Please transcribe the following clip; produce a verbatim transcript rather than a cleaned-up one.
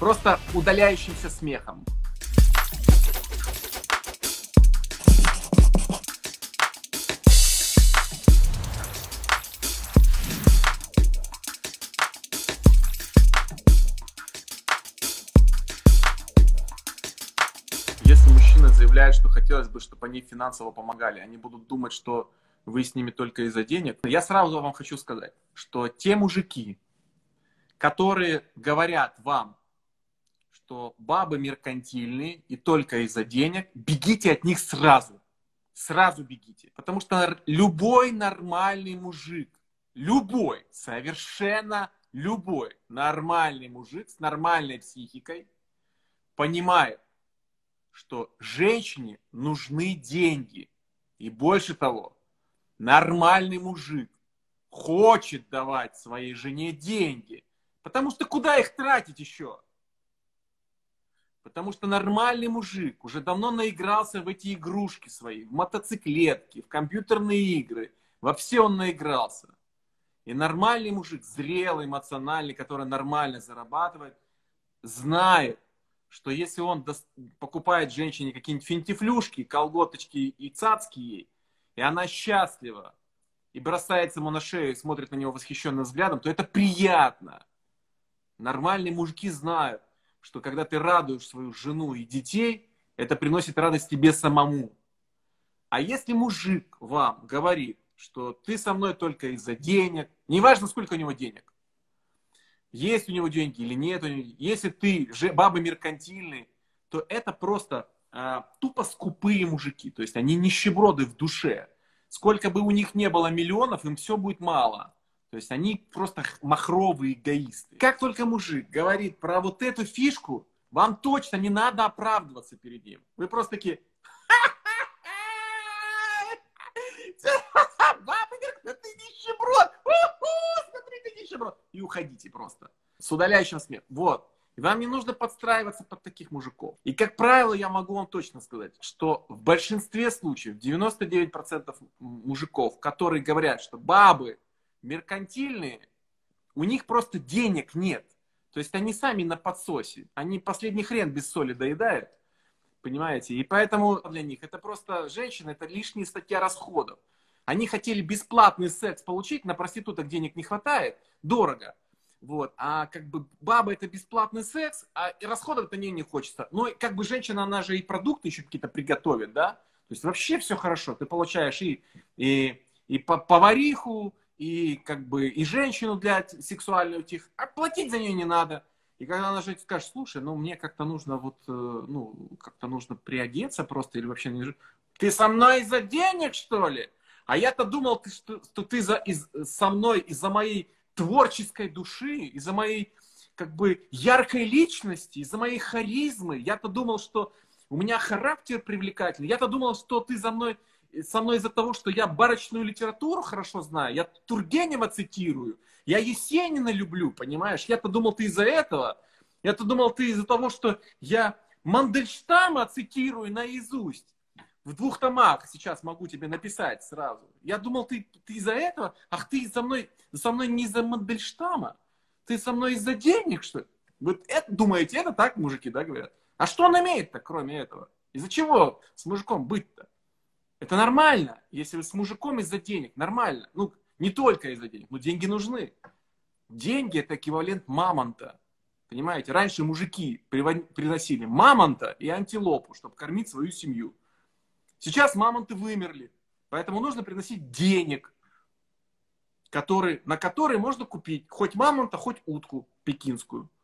просто удаляющимся смехом. Если мужчина заявляет, что хотелось бы, чтобы они финансово помогали, они будут думать, что вы с ними только из-за денег. Я сразу вам хочу сказать, что те мужики, которые говорят вам, что бабы меркантильные и только из-за денег, бегите от них сразу. Сразу бегите. Потому что любой нормальный мужик, любой, совершенно любой нормальный мужик с нормальной психикой понимает, что женщине нужны деньги. И больше того, нормальный мужик хочет давать своей жене деньги. Потому что куда их тратить еще? Потому что нормальный мужик уже давно наигрался в эти игрушки свои, в мотоциклетки, в компьютерные игры. Во все он наигрался. И нормальный мужик, зрелый, эмоциональный, который нормально зарабатывает, знает, что если он покупает женщине какие-нибудь финтифлюшки, колготочки и цацки ей, и она счастлива, и бросается ему на шею и смотрит на него восхищенным взглядом, то это приятно. Нормальные мужики знают, что когда ты радуешь свою жену и детей, это приносит радость тебе самому. А если мужик вам говорит, что ты со мной только из-за денег, неважно, сколько у него денег, есть у него деньги или нет, если ты бабы меркантильные, то это просто а, тупо скупые мужики. То есть они нищеброды в душе. Сколько бы у них не было миллионов, им все будет мало. То есть они просто махровые эгоисты. Как только мужик говорит про вот эту фишку, вам точно не надо оправдываться перед ним. Вы просто такие... Бабы меркантильные, ты нищеброд! Смотри, ты нищеброд! И уходите просто. С удаляющим смехом. Вот. И вам не нужно подстраиваться под таких мужиков. И, как правило, я могу вам точно сказать, что в большинстве случаев, девяносто девять процентов мужиков, которые говорят, что бабы меркантильные, у них просто денег нет. То есть они сами на подсосе. Они последний хрен без соли доедают. Понимаете? И поэтому для них это просто женщина, это лишняя статья расходов. Они хотели бесплатный секс получить, на проституток денег не хватает, дорого. Вот. А как бы баба это бесплатный секс, а и расходов-то не, не хочется. Но как бы женщина, она же и продукты еще какие-то приготовит, да? То есть вообще все хорошо. Ты получаешь и, и, и повариху, и как бы и женщину для сексуальной утих. А платить за нее не надо. И когда она же скажет, слушай, ну мне как-то нужно вот, ну, как-то нужно приодеться просто или вообще не... Ты со мной из-за денег, что ли? А я-то думал, ты, что, что ты за, из, со мной из-за моей творческой души, из-за моей как бы яркой личности, из-за моей харизмы. Я-то думал, что у меня характер привлекательный. Я-то думал, что ты за мной, со мной из-за того, что я барочную литературу хорошо знаю. Я Тургенева цитирую. Я Есенина люблю, понимаешь? Я-то думал, ты из-за этого. Я-то думал, ты из-за того, что я Мандельштама цитирую наизусть. В двух томах сейчас могу тебе написать сразу. Я думал, ты, ты из-за этого? Ах, ты со мной, со мной не из-за Мандельштама? Ты со мной из-за денег, что ли? Вот это, думаете, это так мужики, да, говорят? А что он имеет-то, кроме этого? Из-за чего с мужиком быть-то? Это нормально, если вы с мужиком из-за денег. Нормально. Ну, не только из-за денег, но деньги нужны. Деньги это эквивалент мамонта. Понимаете? Раньше мужики приносили мамонта и антилопу, чтобы кормить свою семью. Сейчас мамонты вымерли, поэтому нужно приносить денег, которые, на которые можно купить хоть мамонта, хоть утку пекинскую.